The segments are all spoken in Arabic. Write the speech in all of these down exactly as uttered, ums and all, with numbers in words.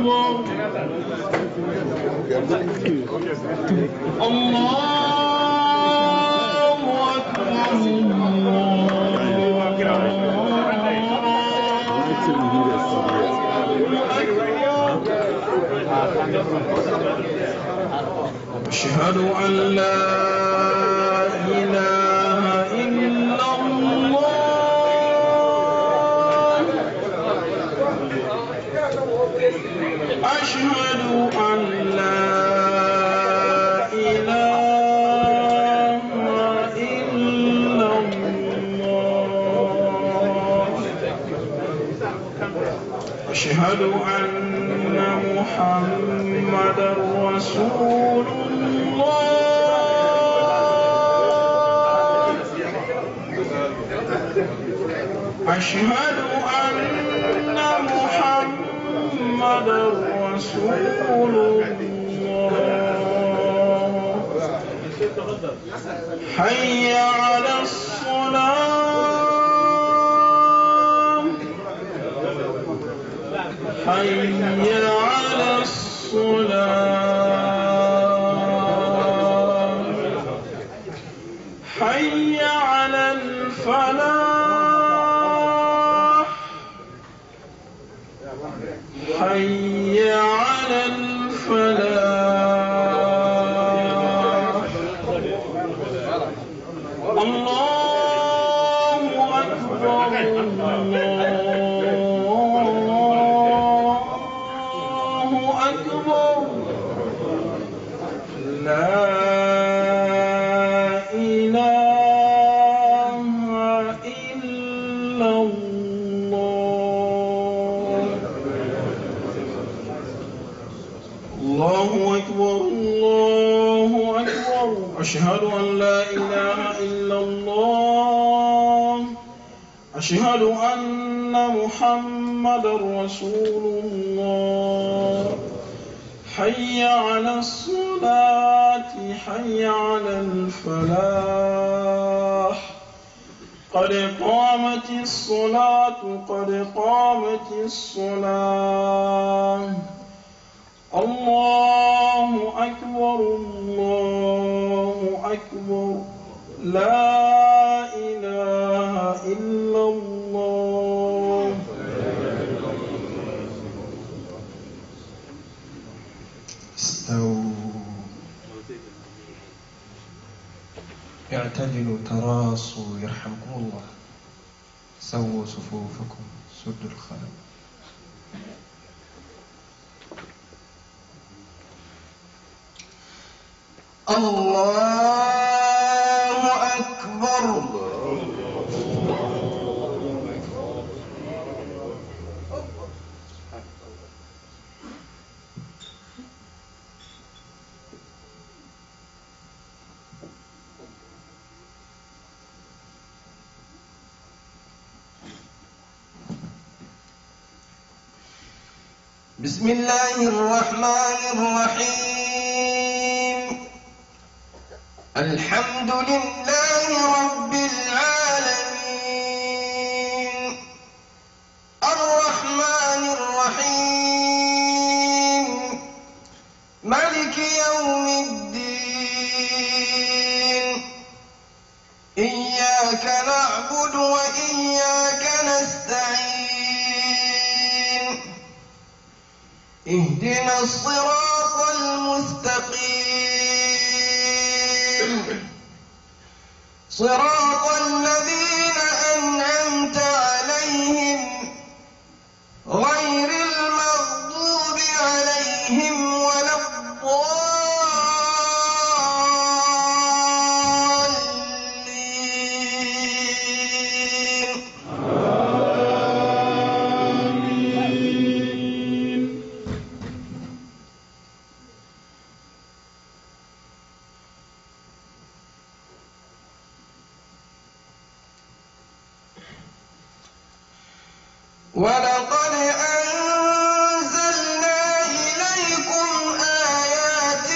أشهد أن لا إله إلا الله أشهد أن لا إله إلا الله أشهد أن محمدا رسول الله أشهد أن محمدا رسول الله حي على الصلاة حي على الصلاة حي على الفلاح حي على الفلاح الله أكبر الله أكبر لا إله إلا الله الله أكبر الله أكبر أشهد أن لا إله إلا الله أشهد أن محمدا رسول الله حي على الصلاة حي على الفلاح قد قامت الصلاة قد قامت الصلاة الله أكبر الله أكبر لا إله إلا الله استووا اعتدلوا تراصوا يرحمكم الله سووا صفوفكم سدوا الخلل الله أكبر بسم الله الرحمن الرحيم الحمد لله رب العالمين الرحمن الرحيم مالك يوم الدين إياك نعبد وإياك نستعين اهدنا الصراط المستقيم صراط الذين أنعمت عليهم غير المغضوب عليهم ولا الضالين ولقد أنزلنا إليكم آيات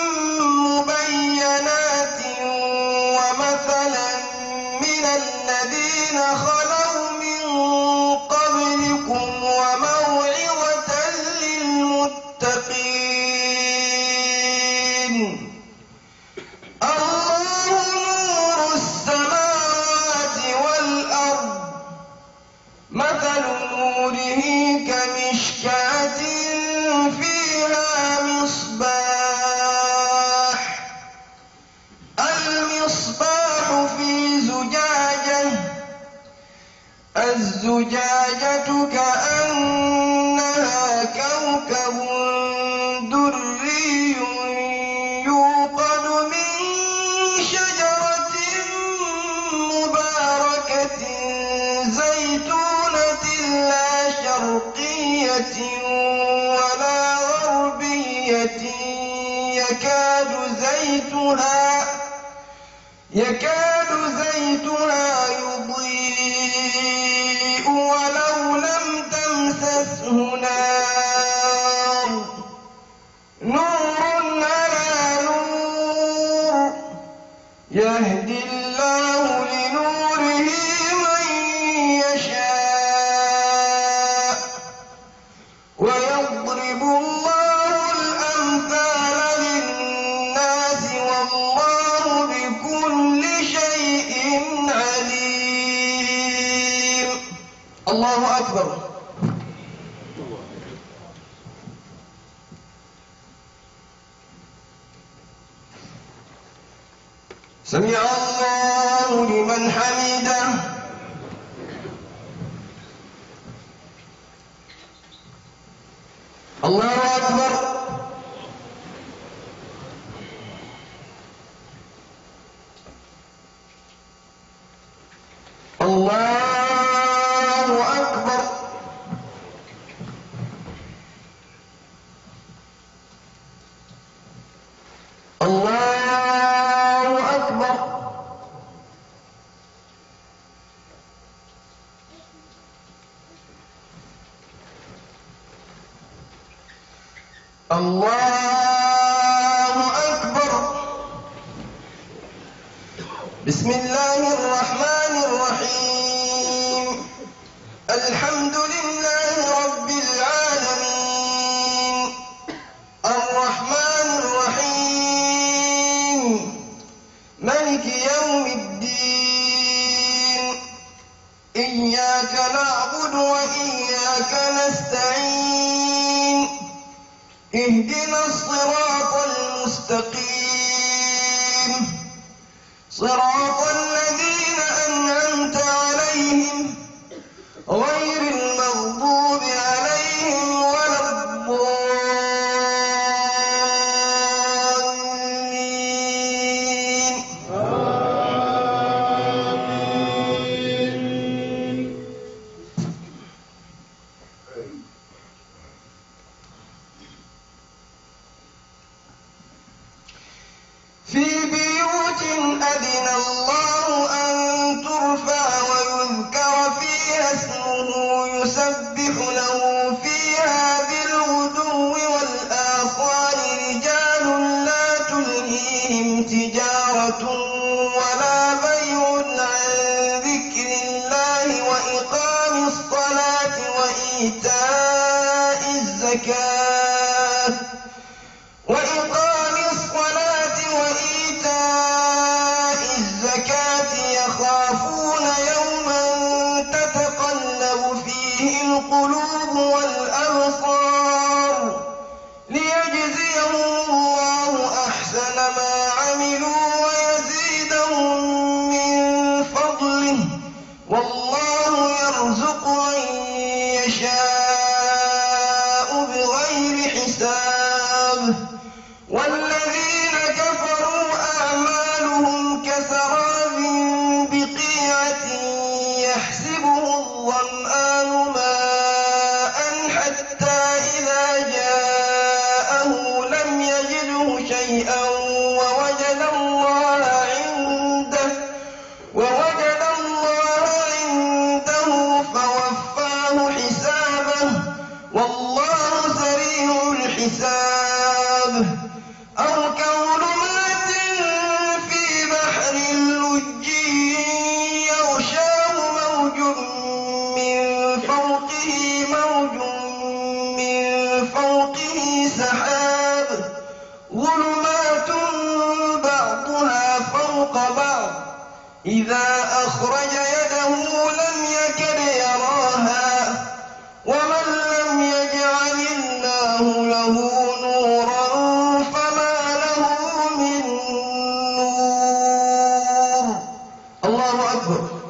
مبينات ومثلا من الذين خلوا من قبلكم وموعظة للمتقين المتقين. الله نور السماوات والأرض، مثل نوره كمشكاة فيها مصباح، المصباح في زجاجة، الزجاجة كأنها كوكب دري يوقد من شجرة مباركة زيتونة لا شرقية ولا غربية يكاد زيتها يكاد زيتها يضيء ولو لم تمسسه نار، نور على نور، يهدي الله لنوره من يشاء، ويضرب الله الأمثال للناس والله بكل شيء عليم. الله أكبر. سمع الله لمن حمده. الله أكبر. الله أكبر. الله أكبر. الله أكبر. بسم الله الرحمن الرحيم. الحمد لله رب العالمين، الرحمن الرحيم، ملك يوم الدين، إياك نعبد وإياك نستعين، اهدنا الصراط المستقيم، صراط الذين أنعمت عليهم غير المغضوب عليهم ولا الضالين. في بيوت أذن الله أن ترفع ويذكر فيها اسمه يسبح له فيها بالغدو والآصال رجال لا تلهيهم تجارة ولا بيع عن ذكر الله وإقام الصلاة وإيتاء الزكاة وإقام الصلاة وإيتاء الزكاة يخافون يوما تتقلب فيه القلوب والأبصار ليجزيهم الله أحسن ما عملوا ويزيدهم من فضله والله يرزق من يشاء بغير حساب. والذين كفروا أعمالهم كسراب بقيعة يحسبه الظمآن ماء حتى إذا جاءه لم يجده شيئا ووجد الله عنده ووجد الله عنده فوفاه حسابه والله سريع الحساب. أو كظلمات في بحر لجي يغشاه موج من فوقه موج من فوقه سحاب ظلمات بعضها فوق بعض إذا أخرج يده لم يكد يراها ومن لم يجعل الله له نورا فما له من نور. الله أكبر.